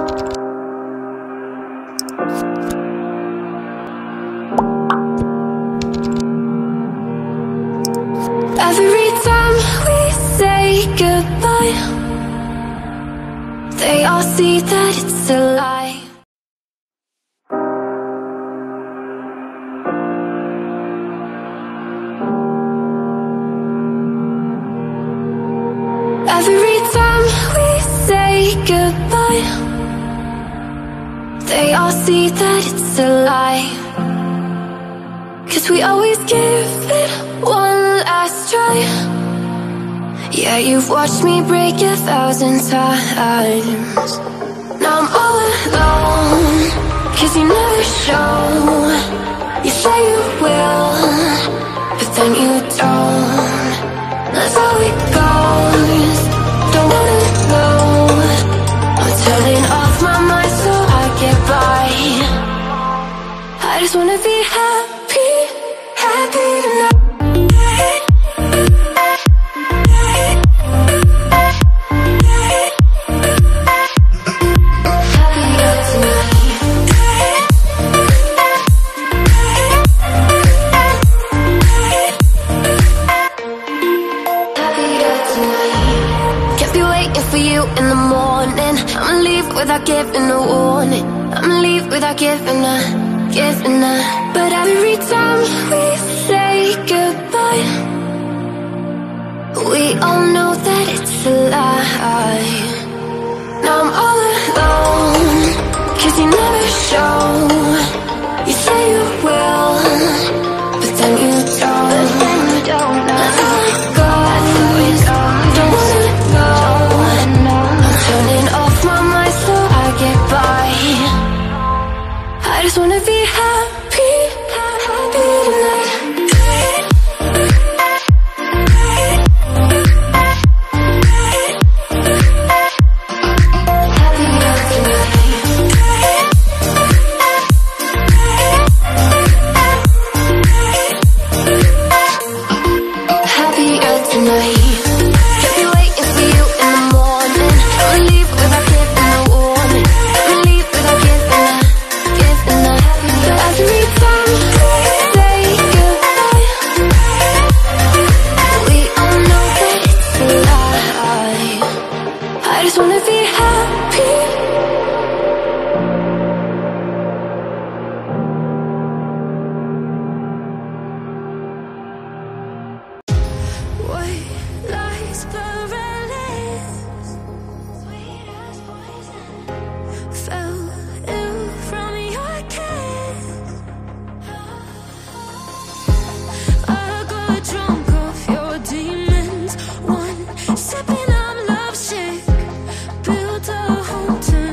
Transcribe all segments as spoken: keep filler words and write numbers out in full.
Every time we say goodbye, they all see that it's a lie. Every time we say goodbye, they all see that it's a lie. 'Cause we always give it one last try. Yeah, you've watched me break a thousand times. Now I'm all alone, 'cause you never show. You say you will, but then you don't. That's how it goes. Don't wanna know. I'm turning off my mind so I get by. I just wanna be happy, happy tonight. In the morning, I'ma leave without giving a warning. I'ma leave without giving a, giving a. But every time we say goodbye, we all know that it's a lie. Now I'm all alone, 'cause you never show. You say you will, but then you don't. But then you don't know. That's how it goes. Don't wanna know. Turning off my mind so I get by. I just wanna be happy, happy tonight. Happier tonight. Sipping, I'm lovesick. Built a home to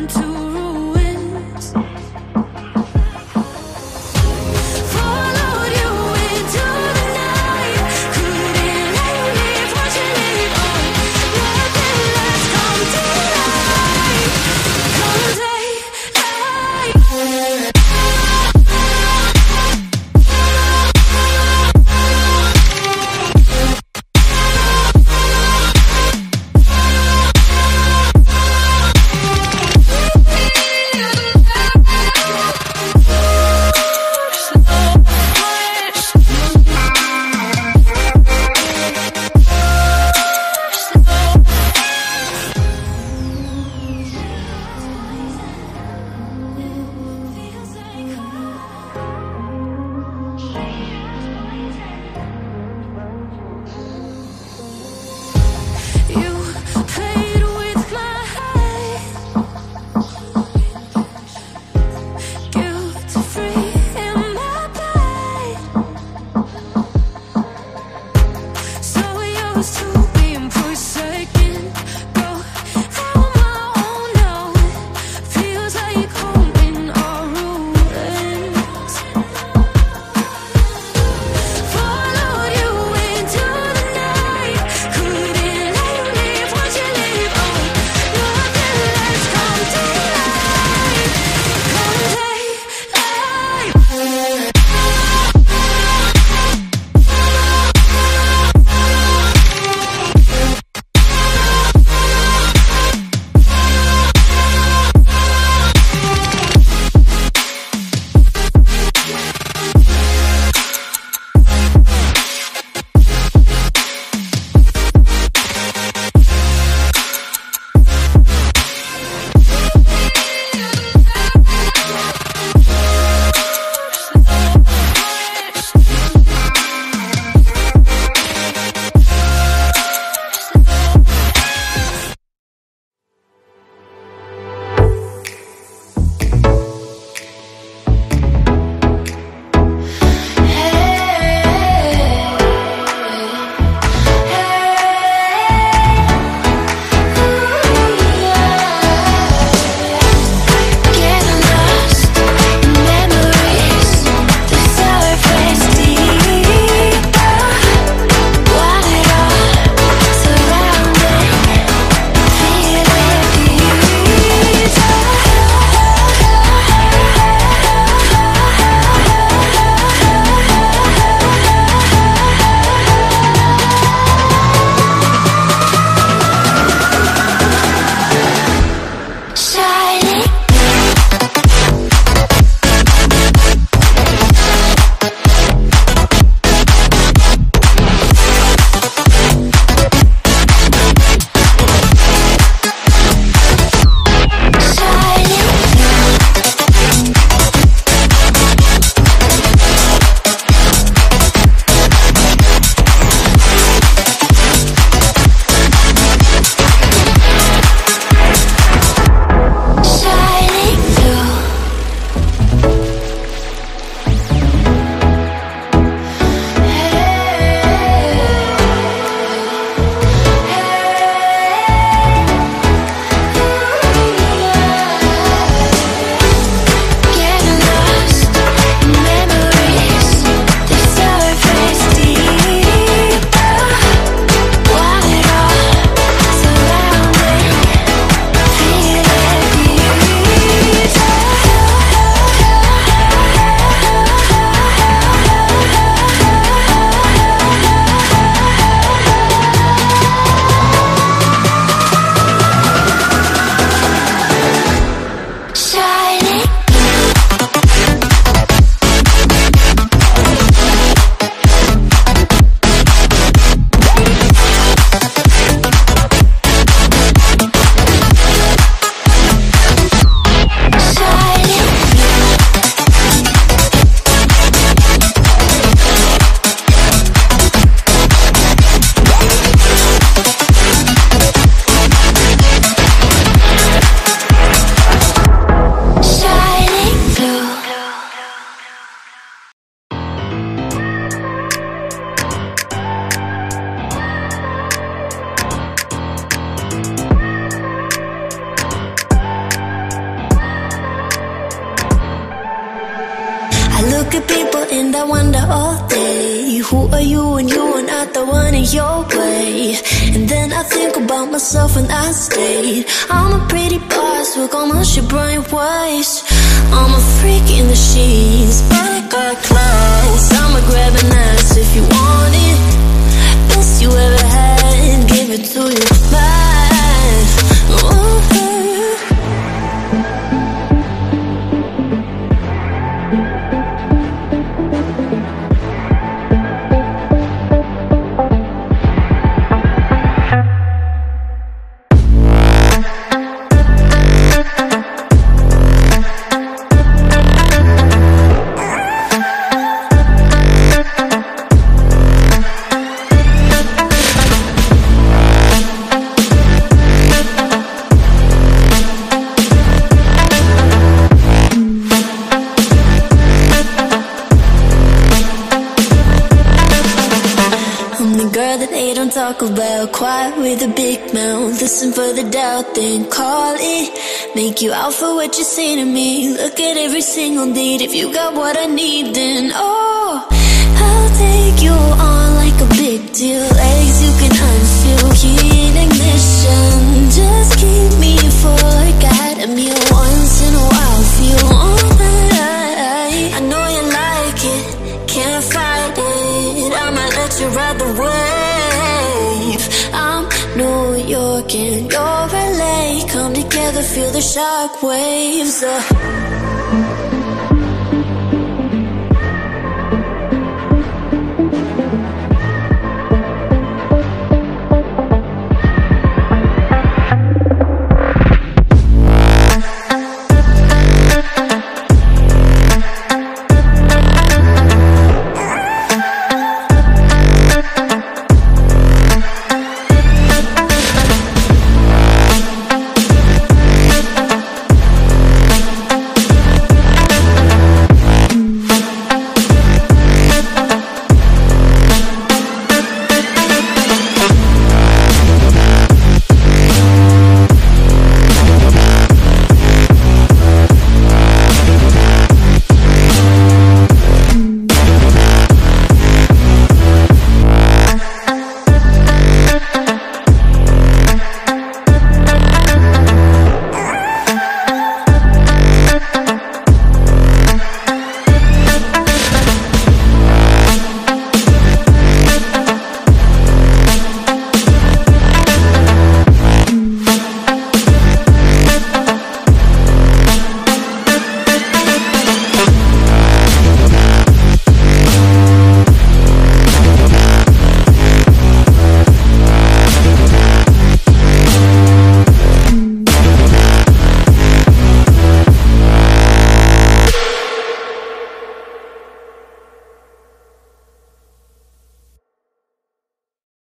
look at people and I wonder all day, who are you when you are not the one in your way? And then I think about myself when I stayed. I'm a pretty boss with almost your brain waste. I'm a freak in the sheets, but I got class. I'ma grab an ass if you want it. Best you ever had, give it to you back. Ooh. Talk about quiet with a big mouth. Listen for the doubt, then call it. Make you out for what you say to me. Look at every single date. If you got what I need, then oh, I'll take you on like a big deal. Legs you can unseal, key in ignition. Just keep me for got a meal once in a while. Feel alright. I know you like it, can't fight it. I might let you ride the wave. I'm New York and you're L A. Come together, feel the shock waves. uh.